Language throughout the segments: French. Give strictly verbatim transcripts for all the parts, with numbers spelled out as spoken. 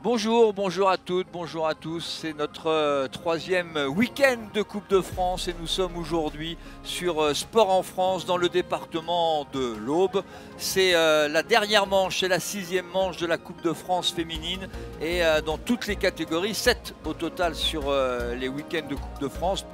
Bonjour, bonjour à toutes, bonjour à tous. C'est notre euh, troisième week-end de Coupe de France et nous sommes aujourd'hui sur euh, Sport en France dans le département de l'Aube. C'est euh, la dernière manche, c'est la sixième manche de la Coupe de France féminine et euh, dans toutes les catégories, sept au total sur euh, les week-ends de Coupe de France.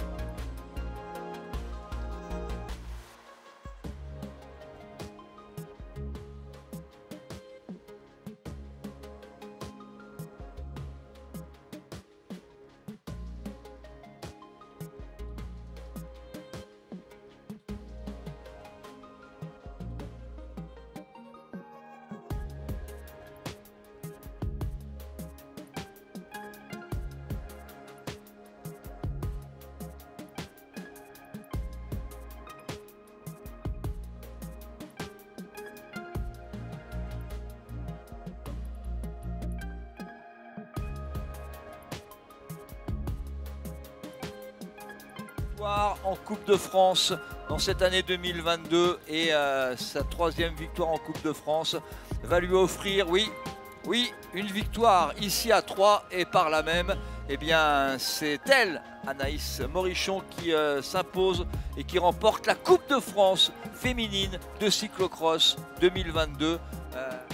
En Coupe de France dans cette année deux mille vingt-deux et euh, sa troisième victoire en Coupe de France va lui offrir, oui, oui, une victoire ici à Troyes et par là même, eh bien, c'est elle, Anaïs Morichon, qui euh, s'impose et qui remporte la Coupe de France féminine de cyclocross deux mille vingt-deux. Euh